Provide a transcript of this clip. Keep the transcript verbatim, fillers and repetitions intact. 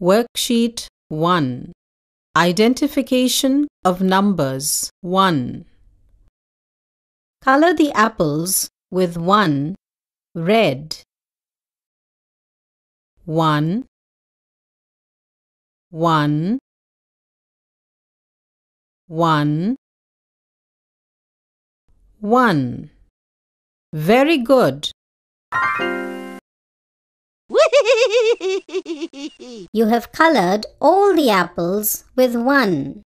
Worksheet one. Identification of numbers one. Color the apples with one red. One, one, one, one. Very good. You have colored all the apples with one.